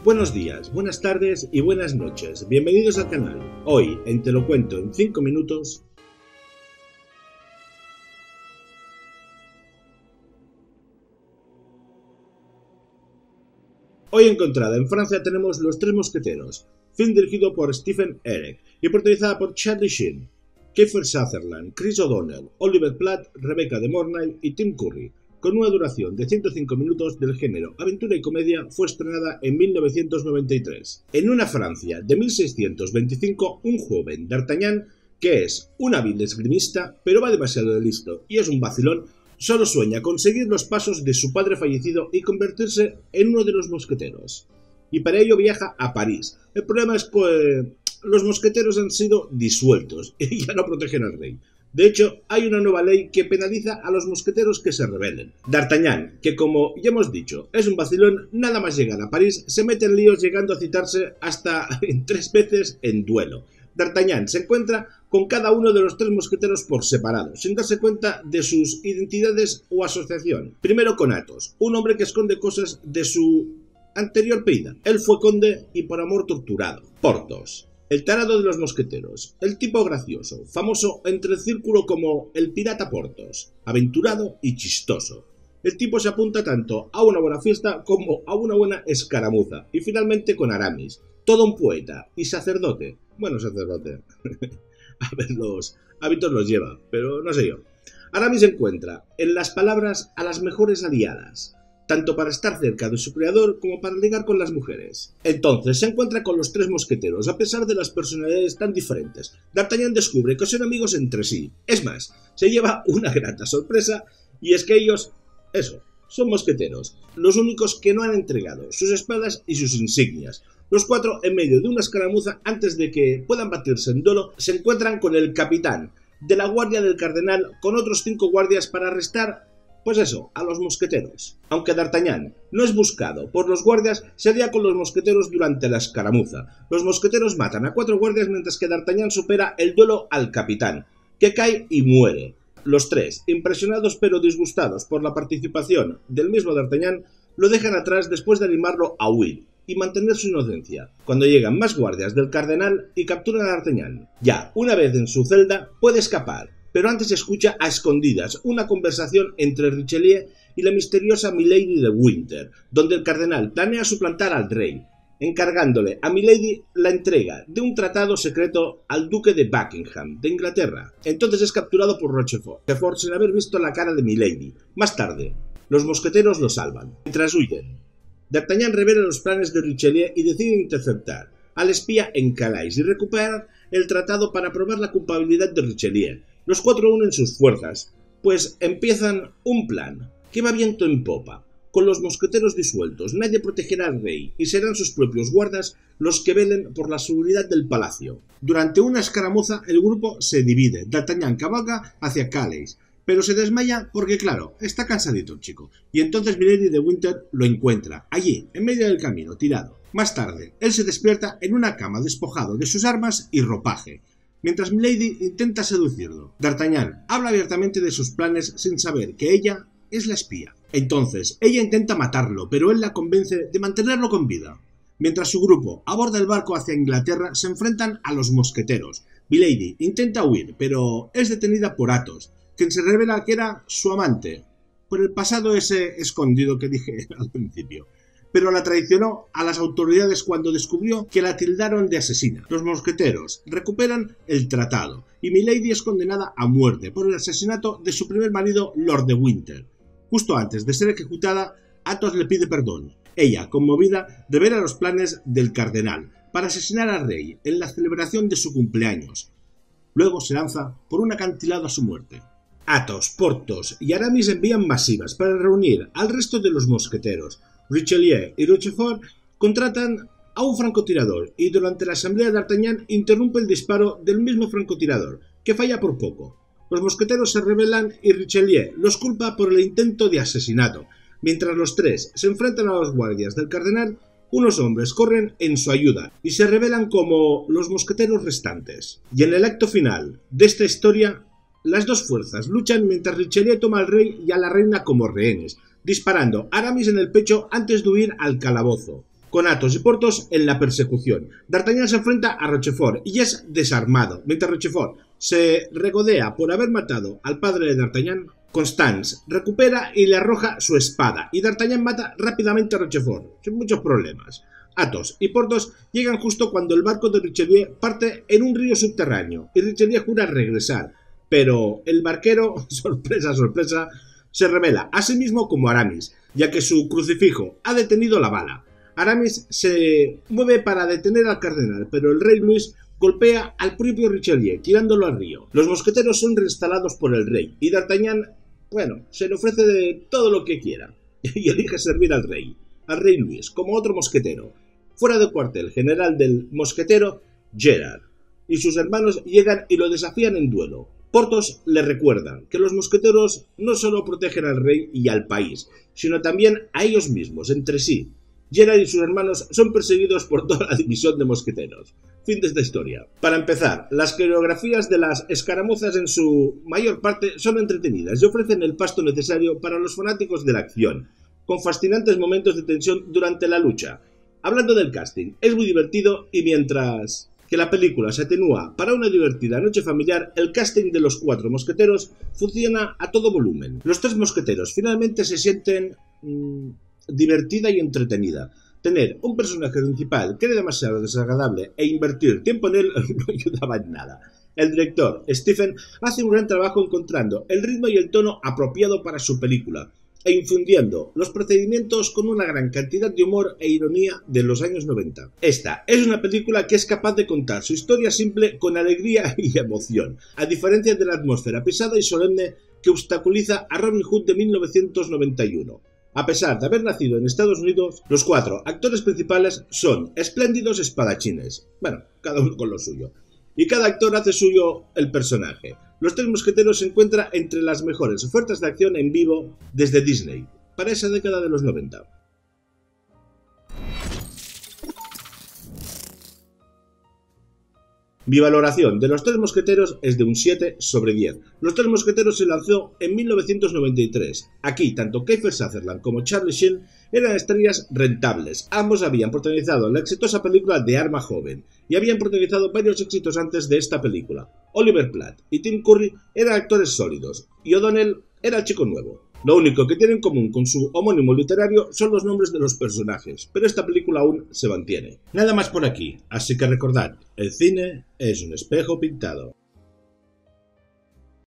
Buenos días, buenas tardes y buenas noches. Bienvenidos al canal. Hoy, en Te lo cuento en 5 minutos... Hoy encontrada en Francia tenemos Los Tres Mosqueteros, film dirigido por Stephen Herek y protagonizada por Charlie Sheen, Kiefer Sutherland, Chris O'Donnell, Oliver Platt, Rebecca de Mornay y Tim Curry. Con una duración de 105 minutos, del género aventura y comedia, fue estrenada en 1993. En una Francia de 1625, un joven, D'Artagnan, que es un hábil esgrimista, pero va demasiado de listo y es un vacilón, solo sueña con seguir los pasos de su padre fallecido y convertirse en uno de los mosqueteros. Y para ello viaja a París. El problema es que los mosqueteros han sido disueltos y ya no protegen al rey. De hecho, hay una nueva ley que penaliza a los mosqueteros que se rebelen. D'Artagnan, que como ya hemos dicho, es un vacilón, nada más llegar a París, se mete en líos llegando a citarse hasta 3 veces en duelo. D'Artagnan se encuentra con cada uno de los 3 mosqueteros por separado, sin darse cuenta de sus identidades o asociación. Primero con Athos, un hombre que esconde cosas de su anterior vida. Él fue conde y por amor torturado. Porthos, el tarado de los mosqueteros, el tipo gracioso, famoso entre el círculo como el pirata Porthos, aventurado y chistoso. El tipo se apunta tanto a una buena fiesta como a una buena escaramuza. Y finalmente con Aramis, todo un poeta y sacerdote. Bueno, sacerdote. A ver, los hábitos los lleva, pero no sé yo. Aramis encuentra en las palabras a las mejores aliadas, tanto para estar cerca de su creador como para ligar con las mujeres. Entonces se encuentra con los 3 mosqueteros, a pesar de las personalidades tan diferentes. D'Artagnan descubre que son amigos entre sí. Es más, se lleva una grata sorpresa, y es que ellos, son mosqueteros, los únicos que no han entregado sus espadas y sus insignias. Los 4, en medio de una escaramuza, antes de que puedan batirse en duelo, se encuentran con el capitán de la guardia del cardenal, con otros 5 guardias para arrestar, a los mosqueteros. Aunque D'Artagnan no es buscado por los guardias, se alía con los mosqueteros durante la escaramuza. Los mosqueteros matan a 4 guardias mientras que D'Artagnan supera el duelo al capitán, que cae y muere. Los 3, impresionados pero disgustados por la participación del mismo D'Artagnan, lo dejan atrás después de animarlo a huir y mantener su inocencia, cuando llegan más guardias del cardenal y capturan a D'Artagnan. Ya, una vez en su celda, puede escapar, pero antes escucha a escondidas una conversación entre Richelieu y la misteriosa Milady de Winter, donde el cardenal planea suplantar al rey, encargándole a Milady la entrega de un tratado secreto al duque de Buckingham, de Inglaterra. Entonces es capturado por Rochefort sin haber visto la cara de Milady. Más tarde, los mosqueteros lo salvan. Mientras huyen, D'Artagnan revela los planes de Richelieu y decide interceptar al espía en Calais y recuperar el tratado para probar la culpabilidad de Richelieu. Los 4 unen sus fuerzas, pues empiezan un plan que va viento en popa. Con los mosqueteros disueltos, nadie protegerá al rey y serán sus propios guardas los que velen por la seguridad del palacio. Durante una escaramuza, el grupo se divide. D'Artagnan cabalga hacia Calais, pero se desmaya porque, claro, está cansadito el chico. Y entonces Milady de Winter lo encuentra, allí, en medio del camino, tirado. Más tarde, él se despierta en una cama despojado de sus armas y ropaje, mientras Milady intenta seducirlo. D'Artagnan habla abiertamente de sus planes sin saber que ella es la espía. Entonces, ella intenta matarlo, pero él la convence de mantenerlo con vida. Mientras su grupo aborda el barco hacia Inglaterra, se enfrentan a los mosqueteros. Milady intenta huir, pero es detenida por Athos, quien se revela que era su amante, por el pasado ese escondido que dije al principio. Pero la traicionó a las autoridades cuando descubrió que la tildaron de asesina. Los mosqueteros recuperan el tratado, y Milady es condenada a muerte por el asesinato de su primer marido, Lord de Winter. Justo antes de ser ejecutada, Athos le pide perdón. Ella, conmovida, revela los planes del cardenal para asesinar al rey en la celebración de su cumpleaños. Luego se lanza por un acantilado a su muerte. Athos, Porthos y Aramis envían masivas para reunir al resto de los mosqueteros. Richelieu y Rochefort contratan a un francotirador y durante la asamblea D'Artagnan interrumpe el disparo del mismo francotirador, que falla por poco. Los mosqueteros se rebelan y Richelieu los culpa por el intento de asesinato. Mientras los 3 se enfrentan a los guardias del cardenal, unos hombres corren en su ayuda y se revelan como los mosqueteros restantes. Y en el acto final de esta historia, las 2 fuerzas luchan mientras Richelieu toma al rey y a la reina como rehenes, disparando a Aramis en el pecho antes de huir al calabozo. con Athos y Porthos en la persecución. D'Artagnan se enfrenta a Rochefort y es desarmado, mientras Rochefort se regodea por haber matado al padre de D'Artagnan. Constance recupera y le arroja su espada, y D'Artagnan mata rápidamente a Rochefort, sin muchos problemas. Athos y Porthos llegan justo cuando el barco de Richelieu parte en un río subterráneo, y Richelieu jura regresar, pero el barquero, sorpresa, sorpresa, se revela a sí mismo como Aramis, ya que su crucifijo ha detenido la bala. Aramis se mueve para detener al cardenal, pero el rey Luis golpea al propio Richelieu, tirándolo al río. Los mosqueteros son reinstalados por el rey, y D'Artagnan, se le ofrece de todo lo que quiera, y elige servir al rey Luis, como otro mosquetero. Fuera de cuartel general del mosquetero, Gerard y sus hermanos llegan y lo desafían en duelo. Porthos le recuerda que los mosqueteros no solo protegen al rey y al país, sino también a ellos mismos, entre sí. Gerard y sus hermanos son perseguidos por toda la división de mosqueteros. Fin de esta historia. Para empezar, las coreografías de las escaramuzas en su mayor parte son entretenidas y ofrecen el pasto necesario para los fanáticos de la acción, con fascinantes momentos de tensión durante la lucha. Hablando del casting, es muy divertido y mientras que la película se atenúa para una divertida noche familiar, el casting de los 4 mosqueteros funciona a todo volumen. Los 3 mosqueteros finalmente se sienten divertida y entretenida. Tener un personaje principal que era demasiado desagradable e invertir tiempo en él no ayudaba en nada. El director, Stephen, hace un gran trabajo encontrando el ritmo y el tono apropiado para su película e infundiendo los procedimientos con una gran cantidad de humor e ironía de los años 90. Esta es una película que es capaz de contar su historia simple con alegría y emoción, a diferencia de la atmósfera pesada y solemne que obstaculiza a Robin Hood de 1991. A pesar de haber nacido en Estados Unidos, los 4 actores principales son espléndidos espadachines, cada uno con lo suyo, y cada actor hace suyo el personaje. Los 3 mosqueteros se encuentran entre las mejores ofertas de acción en vivo desde Disney, para esa década de los 90. Mi valoración de Los 3 mosqueteros es de un 7 sobre 10. Los 3 mosqueteros se lanzó en 1993. Aquí, tanto Kiefer Sutherland como Charlie Sheen eran estrellas rentables. Ambos habían protagonizado la exitosa película de Arma Joven y habían protagonizado varios éxitos antes de esta película. Oliver Platt y Tim Curry eran actores sólidos y O'Donnell era el chico nuevo. Lo único que tiene en común con su homónimo literario son los nombres de los personajes, pero esta película aún se mantiene. Nada más por aquí, así que recordad, el cine es un espejo pintado.